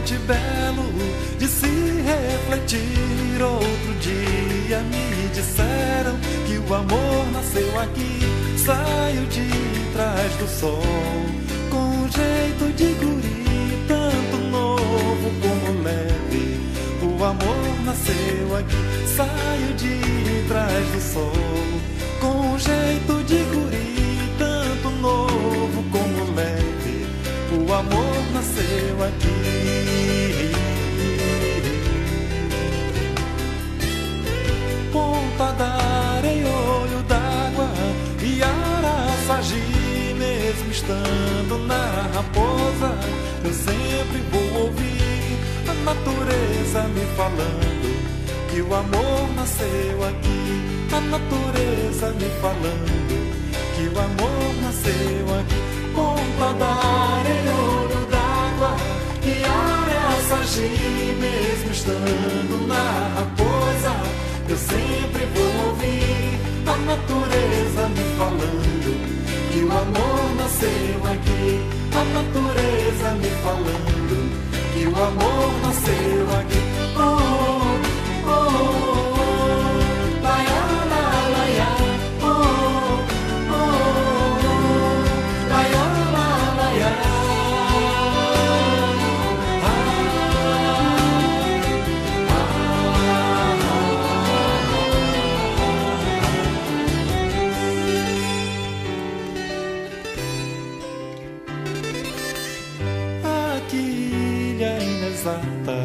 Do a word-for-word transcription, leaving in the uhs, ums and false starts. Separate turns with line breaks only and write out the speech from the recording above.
horizonte belo de se refletir. Outro dia me disseram que o amor nasceu aqui, saiu de trás do sol, com um jeito de guri, tanto novo como leve. O amor nasceu aqui, saiu de trás do sol, com um jeito de guri, tanto novo como leve. O amor nasceu aqui. Ponta da areia, olho d'água e Araçagi, mesmo estando na Raposa, eu sempre vou ouvir a natureza me falando que o amor nasceu aqui. A natureza me falando que o amor nasceu aqui. Ponta da areia, olho d'água e Araçagi, mesmo estando na Raposa, eu sempre vou ouvir a natureza me falando que o amor nasceu aqui. A natureza me falando que o amor nasceu aqui. Oh, oh, oh, oh, laia, la, laia, oh, oh, oh, laia, la, laia. Ilha inexata